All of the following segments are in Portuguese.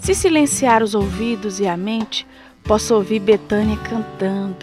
Se silenciar os ouvidos e a mente, posso ouvir Bethânia cantando.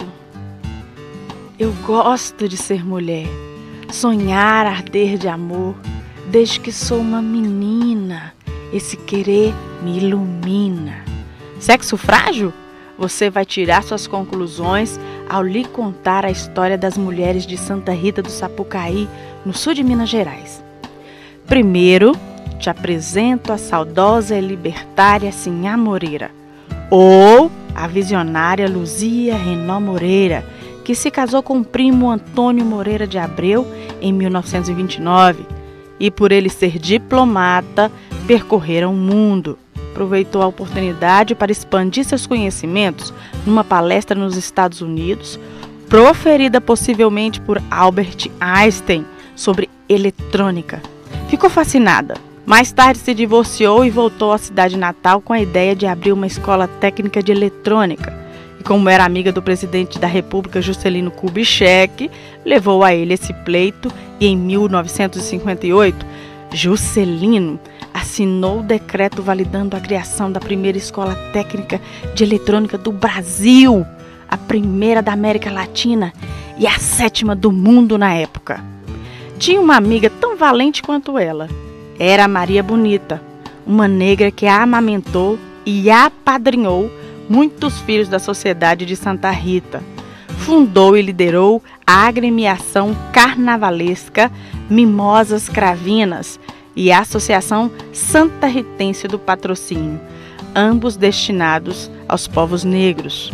Eu gosto de ser mulher, sonhar, arder de amor. Desde que sou uma menina, esse querer me ilumina. Sexo frágil? Você vai tirar suas conclusões ao lhe contar a história das mulheres de Santa Rita do Sapucaí, no sul de Minas Gerais. Primeiro, te apresento a saudosa e libertária Sinhá Moreira, ou a visionária Luzia Renó Moreira, que se casou com o primo Antônio Moreira de Abreu em 1929 e, por ele ser diplomata, percorreram o mundo. Aproveitou a oportunidade para expandir seus conhecimentos numa palestra nos Estados Unidos, proferida possivelmente por Albert Einstein, sobre eletrônica. Ficou fascinada. Mais tarde se divorciou e voltou à cidade natal com a ideia de abrir uma escola técnica de eletrônica. E como era amiga do presidente da República, Juscelino Kubitschek, levou a ele esse pleito e em 1958, Juscelino assinou o decreto validando a criação da primeira escola técnica de eletrônica do Brasil, a primeira da América Latina e a 7ª do mundo na época. Tinha uma amiga tão valente quanto ela. Era a Maria Bonita, uma negra que a amamentou e apadrinhou muitos filhos da Sociedade de Santa Rita. Fundou e liderou a agremiação carnavalesca Mimosas Cravinas e a Associação Santa Ritense do Patrocínio, ambos destinados aos povos negros.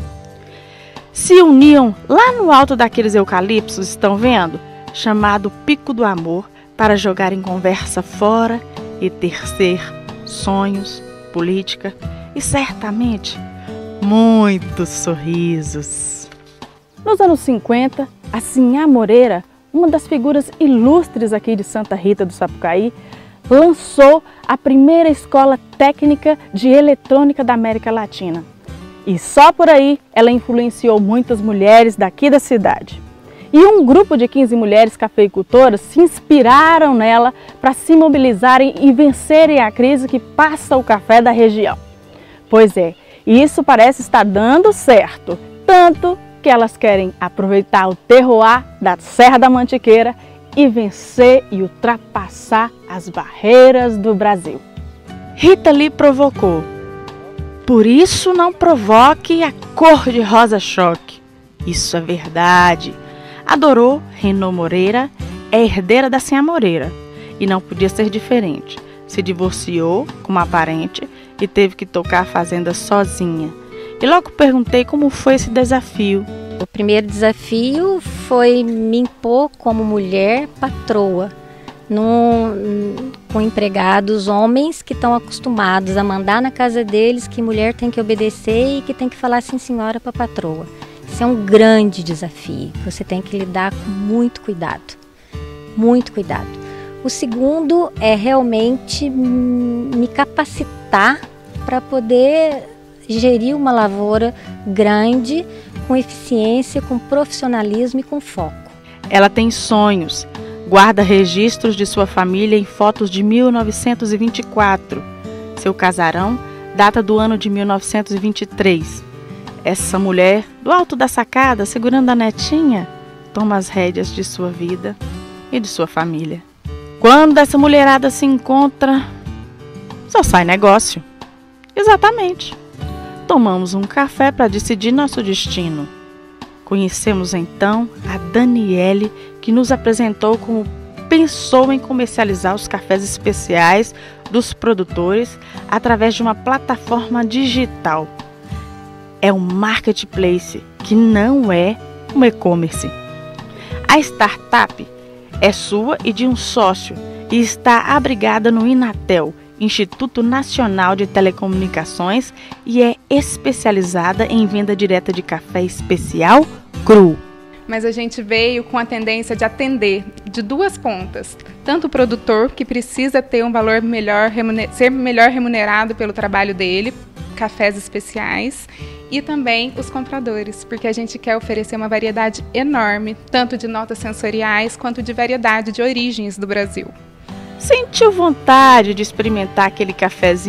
Se uniam lá no alto daqueles eucaliptos, estão vendo? Chamado Pico do Amor, para jogar em conversa fora e tecer sonhos, política e certamente muitos sorrisos. Nos anos 50, a Sinhá Moreira, uma das figuras ilustres aqui de Santa Rita do Sapucaí, lançou a primeira escola técnica de eletrônica da América Latina. E só por aí ela influenciou muitas mulheres daqui da cidade. E um grupo de 15 mulheres cafeicultoras se inspiraram nela para se mobilizarem e vencerem a crise que passa o café da região. Pois é, isso parece estar dando certo, tanto que elas querem aproveitar o terroir da Serra da Mantiqueira e vencer e ultrapassar as barreiras do Brasil. Rita Lee provocou. Por isso não provoque a cor de rosa choque. Isso é verdade. Adorou Renó Moreira, é herdeira da Sinhá Moreira e não podia ser diferente. Se divorciou com uma parente e teve que tocar a fazenda sozinha. E logo perguntei como foi esse desafio. O primeiro desafio foi me impor como mulher patroa, com empregados homens que estão acostumados a mandar na casa deles, que mulher tem que obedecer e que tem que falar sim senhora para patroa. Isso é um grande desafio, você tem que lidar com muito cuidado, muito cuidado. O segundo é realmente me capacitar para poder gerir uma lavoura grande, com eficiência, com profissionalismo e com foco. Ela tem sonhos, guarda registros de sua família em fotos de 1924. Seu casarão data do ano de 1923. Essa mulher, do alto da sacada, segurando a netinha, toma as rédeas de sua vida e de sua família. Quando essa mulherada se encontra, só sai negócio. Exatamente. Tomamos um café para decidir nosso destino. Conhecemos então a Daniele, que nos apresentou como pensou em comercializar os cafés especiais dos produtores através de uma plataforma digital. É um marketplace que não é um e-commerce. A startup é sua e de um sócio e está abrigada no Inatel, Instituto Nacional de Telecomunicações, e é especializada em venda direta de café especial cru. Mas a gente veio com a tendência de atender de duas pontas, tanto o produtor, que precisa ter um valor melhor, ser melhor remunerado pelo trabalho dele, cafés especiais, e também os compradores, porque a gente quer oferecer uma variedade enorme, tanto de notas sensoriais quanto de variedade de origens do Brasil. Sentiu vontade de experimentar aquele cafezinho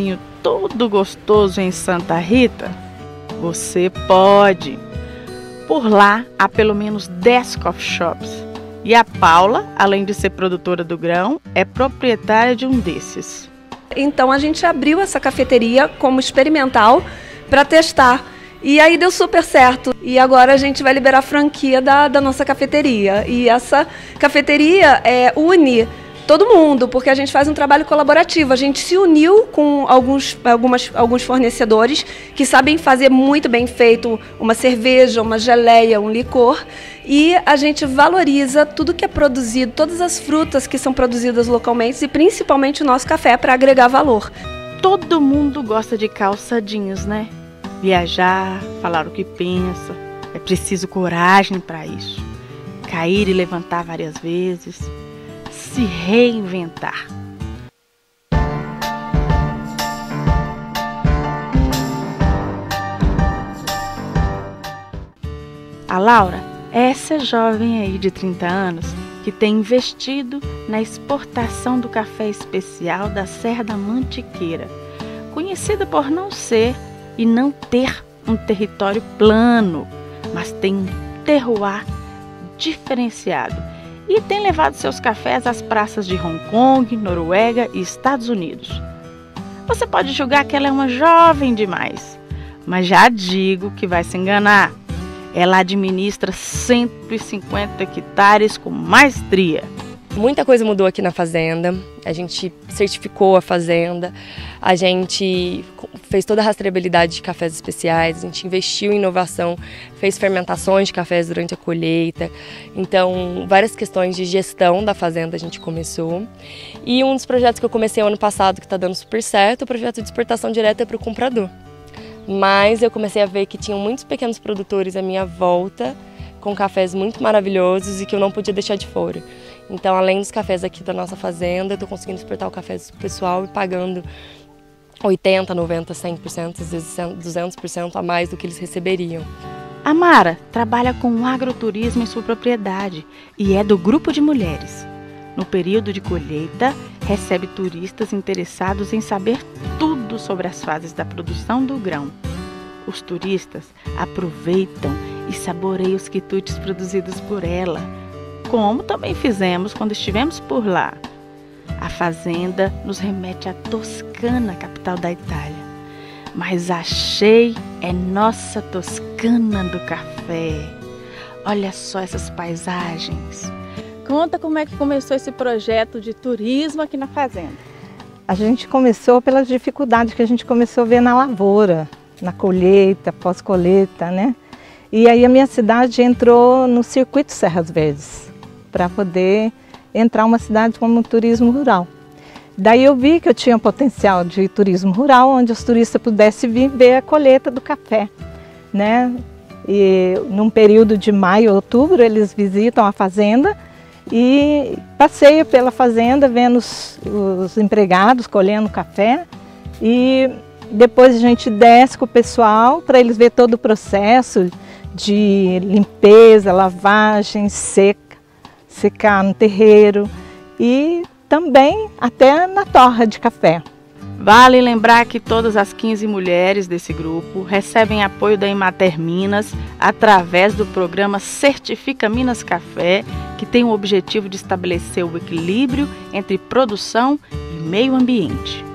tudo gostoso em Santa Rita? Você pode! Por lá há pelo menos 10 coffee shops. E a Paula, além de ser produtora do grão, é proprietária de um desses. Então a gente abriu essa cafeteria como experimental para testar. E aí deu super certo. E agora a gente vai liberar a franquia da nossa cafeteria. E essa cafeteria une todo mundo, porque a gente faz um trabalho colaborativo. A gente se uniu com alguns fornecedores que sabem fazer muito bem feito uma cerveja, uma geleia, um licor. E a gente valoriza tudo que é produzido, todas as frutas que são produzidas localmente e principalmente o nosso café para agregar valor. Todo mundo gosta de calçadinhos, né? Viajar, falar o que pensa. É preciso coragem para isso. Cair e levantar várias vezes. Se reinventar. A Laura é essa jovem aí de 30 anos que tem investido na exportação do café especial da Serra da Mantiqueira, conhecida por não ser e não ter um território plano, mas tem um terroir diferenciado. E tem levado seus cafés às praças de Hong Kong, Noruega e Estados Unidos. Você pode julgar que ela é uma jovem demais, mas já digo que vai se enganar. Ela administra 150 hectares com maestria. Muita coisa mudou aqui na fazenda, a gente certificou a fazenda, a gente fez toda a rastreabilidade de cafés especiais, a gente investiu em inovação, fez fermentações de cafés durante a colheita, então várias questões de gestão da fazenda a gente começou. E um dos projetos que eu comecei ano passado que está dando super certo é o projeto de exportação direta para o comprador. Mas eu comecei a ver que tinham muitos pequenos produtores à minha volta, com cafés muito maravilhosos e que eu não podia deixar de fora. Então, além dos cafés aqui da nossa fazenda, eu estou conseguindo exportar o café do pessoal e pagando 80%, 90%, 100%, às vezes 200% a mais do que eles receberiam. A Mara trabalha com agroturismo em sua propriedade e é do grupo de mulheres. No período de colheita, recebe turistas interessados em saber tudo sobre as fases da produção do grão. Os turistas aproveitam e saboreiam os quitutes produzidos por ela, como também fizemos quando estivemos por lá. A fazenda nos remete à Toscana, capital da Itália. Mas achei é nossa Toscana do café. Olha só essas paisagens. Conta como é que começou esse projeto de turismo aqui na fazenda. A gente começou pelas dificuldades que a gente começou a ver na lavoura, na colheita, pós-colheita, né? E aí a minha cidade entrou no circuito Serras Verdes, para poder entrar uma cidade como um turismo rural. Daí eu vi que eu tinha um potencial de turismo rural, onde os turistas pudessem vir ver a colheita do café, né? E num período de maio a outubro eles visitam a fazenda e passeiam pela fazenda vendo os empregados colhendo café e depois a gente desce com o pessoal para eles verem todo o processo de limpeza, lavagem, secar no terreiro e também até na torra de café. Vale lembrar que todas as 15 mulheres desse grupo recebem apoio da Emater Minas através do programa Certifica Minas Café, que tem o objetivo de estabelecer o equilíbrio entre produção e meio ambiente.